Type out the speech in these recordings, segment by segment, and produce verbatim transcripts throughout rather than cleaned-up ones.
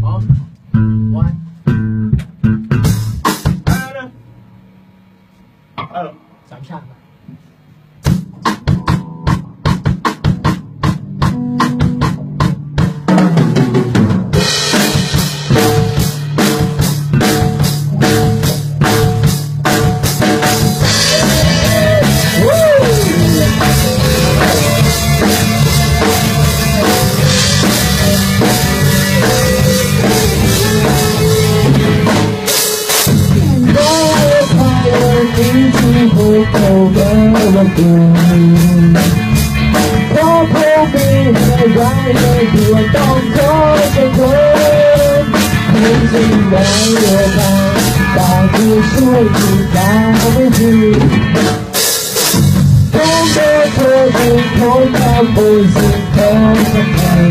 on one. Ờ, sẵn sàng. Có phố đi hay gái nơi đùa trong gió trên quên những gì đã lừa ta ta cứ xuôi thì ta mới gì không có thôi thì thôi ta bồi gì theo trong ngày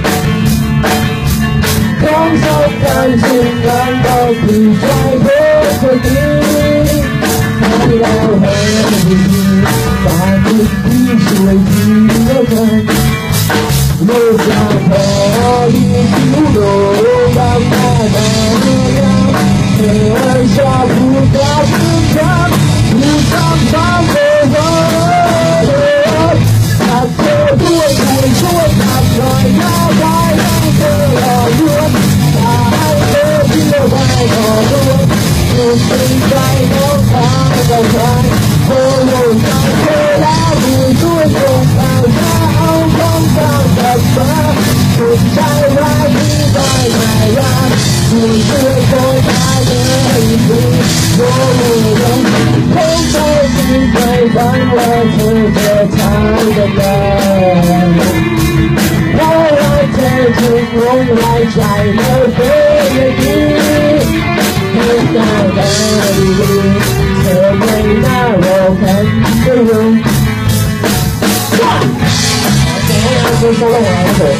không sao càng dừng lại đâu thì trái bố thôi đi hay đau hẹn gì ta cứ đi xuôi thì nhớ thân một là khó đi cứu độ đang ta đang để anh cho vui ta thương khắc như sam sam về với ta chơi đuôi đuôi đuôi đạp rồi ra vai đang cơ lò luôn ta hãy nhớ chia vai đỏ luôn một tình tay nó ta vào vai vô hồn ta kêu lá vui đuôi cùng vào ra áo không sao thật quá một trai ra đi vai ngày ra người xưa tôi ta nhớ hình gì vô mùa đông không sao gì vậy vẫn là thôi chờ tháng được đời đâu lại thế chừng không lại chạy nơi thế đi hết ta đã đi chờ ngày na rồi thành cái rừng tôi sao lại làm vậy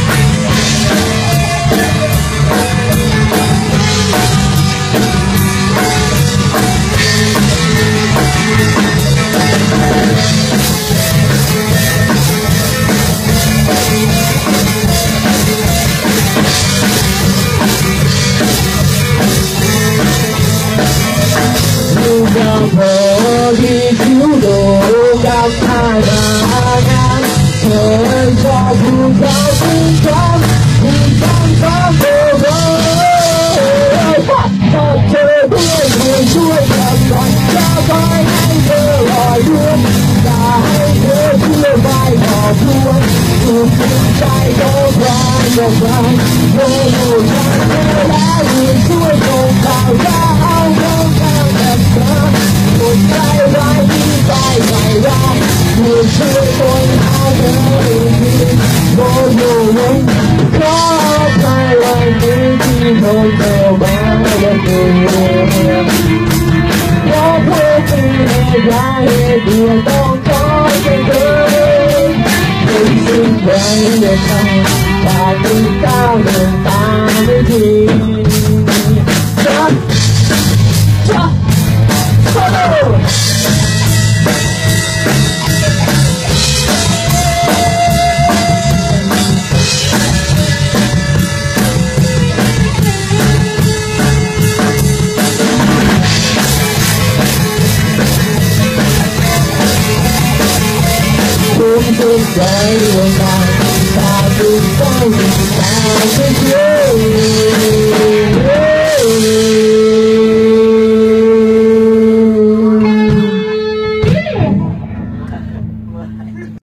như đang thở đi cứu độ đang hai ba ngàn chờ anh cho vui giao tình cảm tình cảm ta về với ta chơi đuôi người đuôi làm còn ra vai anh giờ hỏi luôn ta hãy nhớ chia vai bỏ luôn cùng tình trai đó vai vào vai vô một ngày đã người đuôi cùng vào ra áo không cao đẹp quá một trai vai đi vai vai ra người xưa tôi áo nhớ đi vô mùa đông có phải là những khi thôi đều bao lần người có phố đi hay gái đùa trong gió trên đời mình xin quay về sau và tình cao đường ta mới gì chắc chắc solo trên trái đường ta ta cứ có mình ta sẽ